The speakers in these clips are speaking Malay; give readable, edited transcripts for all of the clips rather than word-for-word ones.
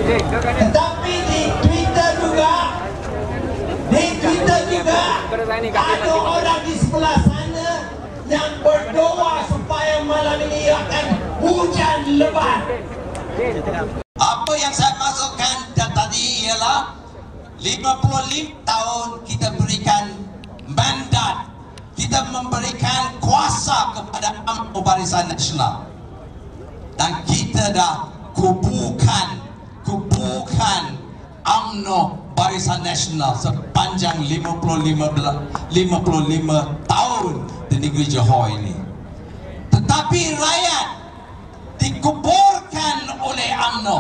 Tetapi di Twitter juga ada orang di sebelah sana yang berdoa supaya malam ini akan hujan lebat. Apa yang saya masukkan tadi ialah 55 tahun kita berikan mandat, kita memberikan kuasa kepada UMNO Barisan Nasional, dan kita dah kubukan UMNO Barisan Nasional sepanjang 55 tahun di negeri Johor ini. Tetapi rakyat dikuburkan oleh UMNO.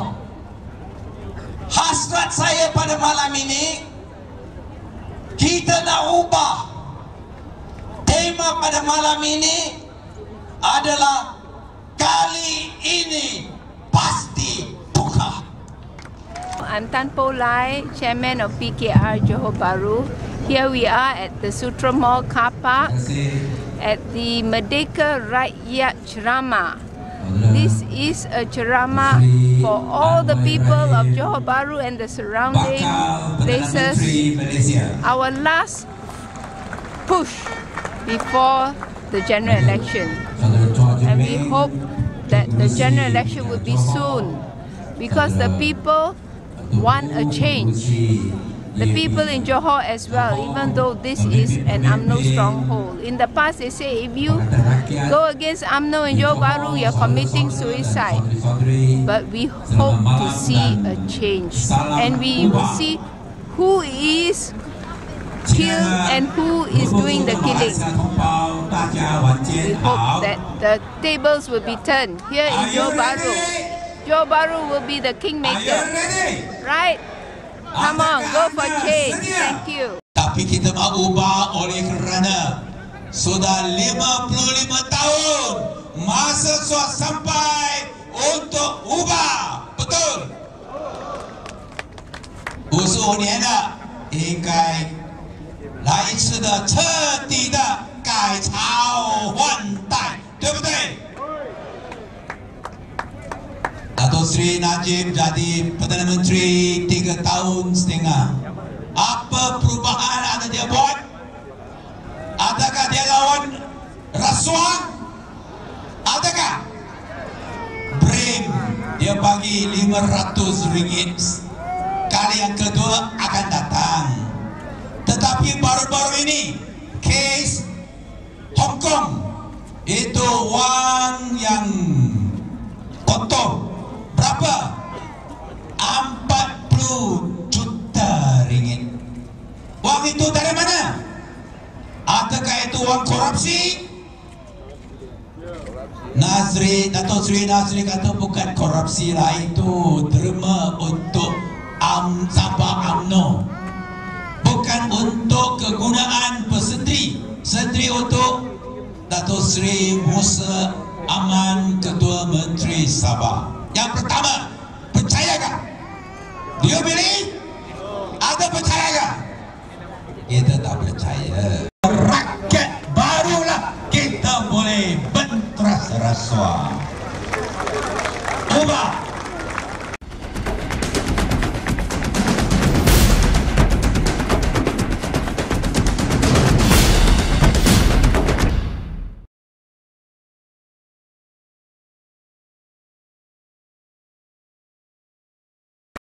Hasrat saya pada malam ini, kita nak ubah. Tema pada malam ini adalah kali ini pasti buka. I'm Tan Po Lai, Chairman of PKR Johor Bahru. Here we are at the Sutra Mall car park at the Merdeka Rakyat Ceramah. This is a ceramah for all the people of Johor Bahru and the surrounding places. Our last push before the general election, and we hope that the general election will be soon, because the people want a change. The people in Johor as well, even though this is an UMNO stronghold. In the past, they say if you go against UMNO in Johor Bahru, you're committing suicide. But we hope to see a change, and we will see who is killed and who is doing the killing. We hope that the tables will be turned here in Johor Bahru. Johor Bahru will be the kingmaker, right? Come on, go for change. Thank you. Tapi kita mahu ubah oleh kerana sudah 55 tahun masa sudah sampai untuk ubah. Betul? Usul ni ada 应该来一次的彻底的改朝换代，对不对？Dato' Sri Najib jadi Perdana Menteri 3 tahun setengah. Apa perubahan ada dia buat? Adakah dia lawan rasuah? Adakah? BRIM dia bagi RM500. Kali yang kedua akan datang. Tetapi baru-baru ini kes Hong Kong itu wang yang kotor. Berapa? 40 juta ringgit. Wang itu dari mana? Adakah itu wang korupsi? Dato' Sri Nazri kata bukan korupsi lah, itu derma untuk Sabah UMNO, bukan untuk kegunaan pesentri. Sentri untuk Dato' Sri Musa Aman, Ketua Menteri Sabah. Yang pertama, percayakah? Dia pilih? Ada percayakah? Kita tak percaya. Rakyat barulah kita boleh benteras rasuah. Ubah